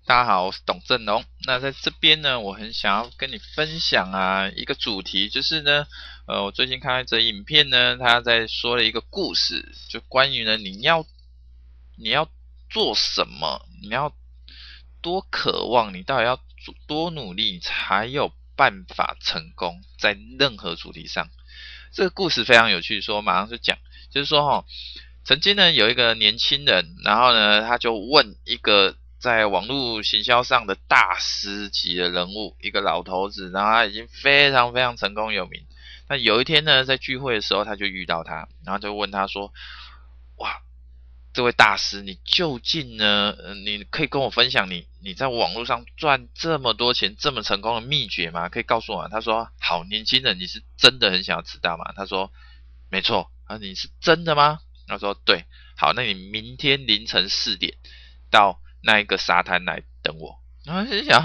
大家好，我是董振龙。那在这边呢，我很想要跟你分享一个主题，就是呢，我最近看到一则影片呢，他在说了一个故事，就关于呢，你要做什么，你要多渴望，你到底要多努力，才有办法成功在任何主题上。这个故事非常有趣，说马上就讲，就是说曾经呢有一个年轻人，然后呢他就问一个在网络行销上的大师级的人物，一个老头子，然后他已经非常非常成功有名。那有一天呢，在聚会的时候，他就遇到他，然后就问他说：“哇，这位大师，你究竟呢？你可以跟我分享你在网络上赚这么多钱、这么成功的秘诀吗？可以告诉我吗？”他说：“好，年轻人，你是真的很想要知道吗？”他说：“没错。”啊，你是真的吗？他说：“对。”好，那你明天凌晨4点到那一个沙滩来等我。然后就想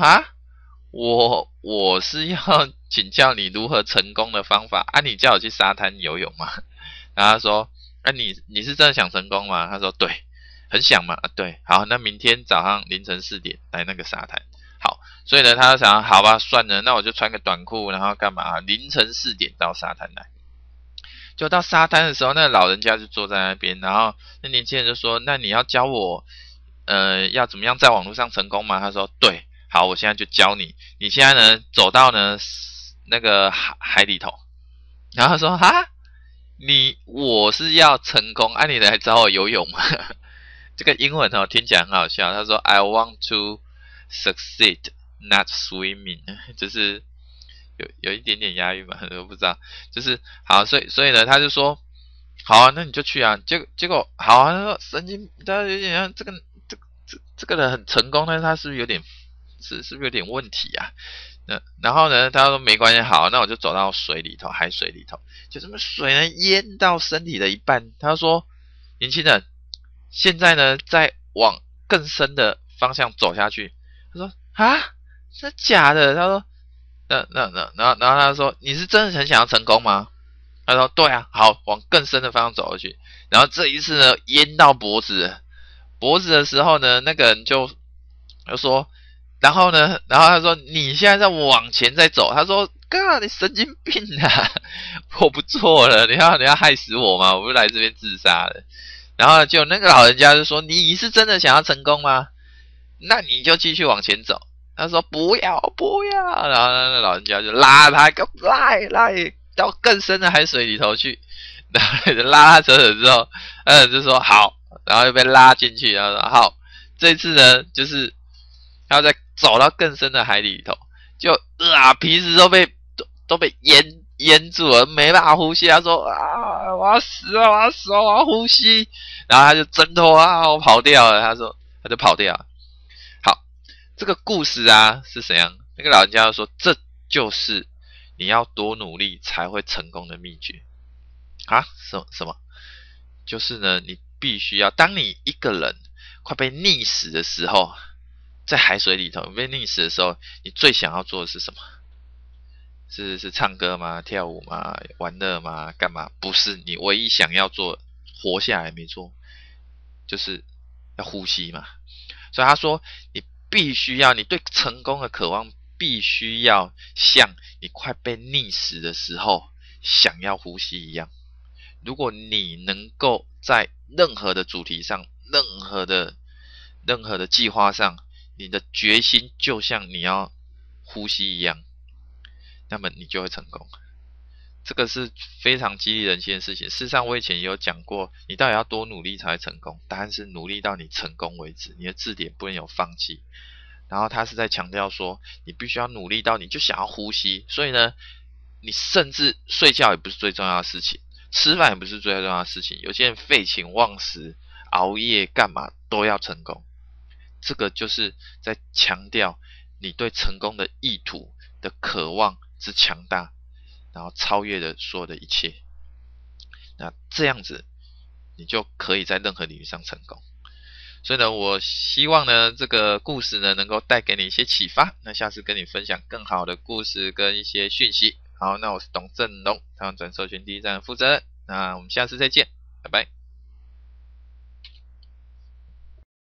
我是要请教你如何成功的方法啊？你叫我去沙滩游泳吗？然后他说：“你是真的想成功吗？”他说：“对，很想嘛。”啊，对，好，那明天早上凌晨4点来那个沙滩。好，所以呢，他就想，好吧，算了，那我就穿个短裤，然后干嘛？凌晨4点到沙滩来。就到沙滩的时候，那老人家就坐在那边，然后那年轻人就说：“那你要教我，要怎么样在网络上成功吗？”他说：“对，好，我现在就教你。你现在呢，走到呢那个海里头。”然后他说：“哈，我是要成功，你来找我游泳吗？”这个英文听起来很好笑。他说 ：“I want to succeed, not swimming。”就是有一点点押韵嘛，我不知道。就是好，所以呢，他就说：“好啊，那你就去啊。”结果好啊，他说神经，他有点像这个人很成功，但是他是不是有点是不是有点问题啊？然后呢，他说没关系，好，那我就走到水里头，海水里头，就这么水呢淹到身体的一半。他说：“年轻人，现在呢再往更深的方向走下去。”他说：“啊，是假的？”他说：“然后他说：“你是真的很想要成功吗？”他说：“对啊，好，往更深的方向走过去。”然后这一次呢，淹到脖子的时候呢，那个人就说，然后他说：“你现在在往前再走。”他说：“哥，你神经病啊！我不做了，你要害死我吗？我不是来这边自杀的。”然后就那个老人家就说：“你是真的想要成功吗？那你就继续往前走。”他说：“不要不要。”然后那个老人家就拉他，拉到更深的海水里头去。然后拉他扯之后，就说好，然后又被拉进去。然后说好，这次呢就是他要再走到更深的海里头，就鼻子都被淹住了，没办法呼吸。他说：“我要死了，我要呼吸。”然后他就挣脱我跑掉了。他说他就跑掉了。好，这个故事是怎样？那个老人家就说，这就是你要多努力才会成功的秘诀什么？就是呢，你必须要，当你一个人快被溺死的时候，在海水里头被溺死的时候，你最想要做的是什么？是唱歌吗？跳舞吗？玩乐吗？干嘛？不是，你唯一想要做，活下来没错，就是要呼吸嘛。所以他说，你必须要，你对成功的渴望必须要像你快被溺死的时候想要呼吸一样。如果你能够在任何的主题上，任何的计划上，你的决心就像你要呼吸一样，那么你就会成功。这个是非常激励人心的事情。事实上，我以前也有讲过，你到底要多努力才会成功？答案是努力到你成功为止。你的字典不能有放弃。然后他是在强调说，你必须要努力到你就想要呼吸。所以呢，你甚至睡觉也不是最重要的事情，吃饭也不是最重要的事情。有些人废寝忘食、熬夜干嘛都要成功。这个就是在强调你对成功的意图的渴望之强大，然后超越了所有的一切。那这样子，你就可以在任何领域上成功。所以呢，我希望呢，这个故事呢，能够带给你一些启发。那下次跟你分享更好的故事跟一些讯息。好，那我是董振龙，台湾转授权第一站的负责人。那我们下次再见，拜拜。